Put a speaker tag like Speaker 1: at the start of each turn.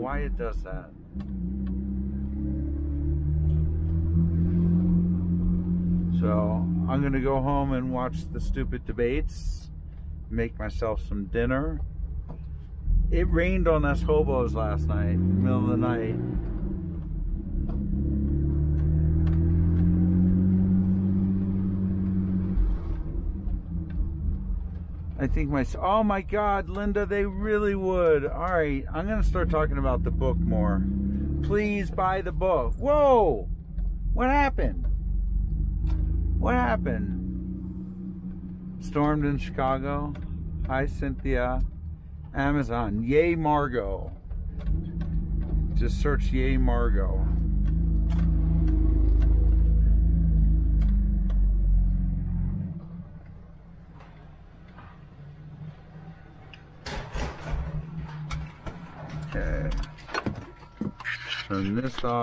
Speaker 1: why it does that. So I'm gonna go home and watch the stupid debates, make myself some dinner. It rained on us hobos last night, middle of the night. I think oh my God, Linda, they really would. All right, I'm gonna start talking about the book more. Please buy the book. Whoa, what happened? What happened? Stormed in Chicago. Hi, Cynthia. Amazon. Yay, Margaux. Just search Yay, Margaux. Okay. Turn this off.